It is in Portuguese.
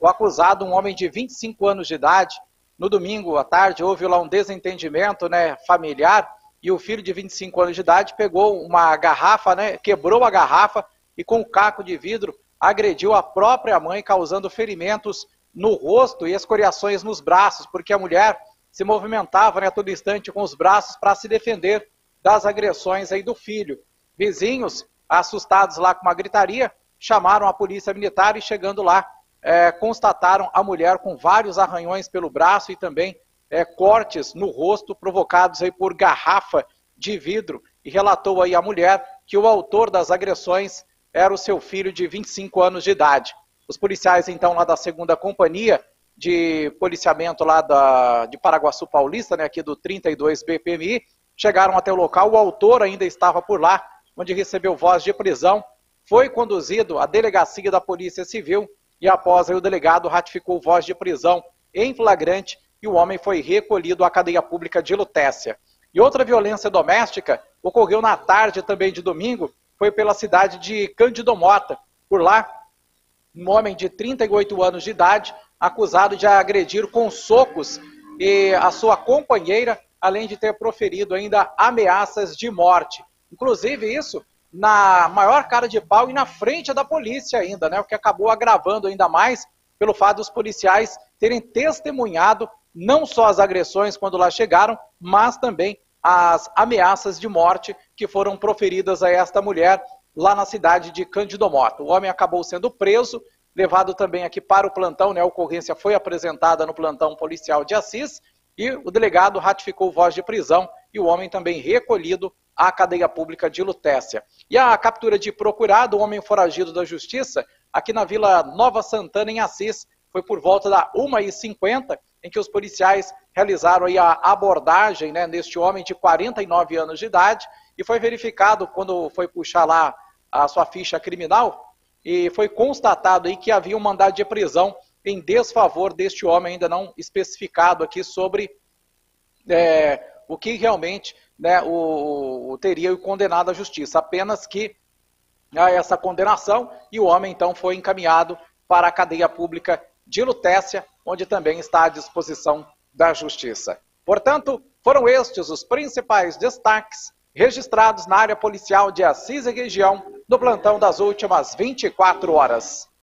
O acusado, um homem de 25 anos de idade, no domingo à tarde houve lá um desentendimento, né, familiar, e o filho de 25 anos de idade pegou uma garrafa, né, quebrou a garrafa e com um caco de vidro agrediu a própria mãe, causando ferimentos no rosto e escoriações nos braços, porque a mulher se movimentava, né, a todo instante com os braços para se defender das agressões aí do filho. Vizinhos, assustados lá com uma gritaria, chamaram a polícia militar e chegando lá, constataram a mulher com vários arranhões pelo braço e também cortes no rosto provocados aí por garrafa de vidro, e relatou aí a mulher que o autor das agressões era o seu filho de 25 anos de idade. Os policiais então lá da 2ª Companhia de Policiamento lá de Paraguaçu Paulista, né, aqui do 32 BPMI, chegaram até o local, o autor ainda estava por lá, onde recebeu voz de prisão, foi conduzido à delegacia da Polícia Civil e após aí o delegado ratificou voz de prisão em flagrante e o homem foi recolhido à cadeia pública de Lutécia. E outra violência doméstica ocorreu na tarde também de domingo, foi pela cidade de Cândido Mota. Por lá, um homem de 38 anos de idade, acusado de agredir com socos e a sua companheira, além de ter proferido ainda ameaças de morte. Inclusive isso na maior cara de pau e na frente da polícia ainda, né? O que acabou agravando ainda mais pelo fato dos policiais terem testemunhado não só as agressões quando lá chegaram, mas também as ameaças de morte que foram proferidas a esta mulher lá na cidade de Cândido Mota. O homem acabou sendo preso, levado também aqui para o plantão, né? A ocorrência foi apresentada no plantão policial de Assis e o delegado ratificou voz de prisão e o homem também recolhido à cadeia pública de Lutécia. E a captura de procurado, o homem foragido da justiça, aqui na Vila Nova Santana, em Assis, foi por volta da 1h50, em que os policiais realizaram aí a abordagem, né, neste homem de 49 anos de idade, e foi verificado, quando foi puxar lá a sua ficha criminal, e foi constatado aí que havia um mandado de prisão em desfavor deste homem, ainda não especificado aqui sobre o que realmente, né, teria o condenado à justiça, apenas que essa condenação, e o homem então foi encaminhado para a cadeia pública de Lutécia, onde também está à disposição da justiça. Portanto, foram estes os principais destaques registrados na área policial de Assis e região no plantão das últimas 24 horas.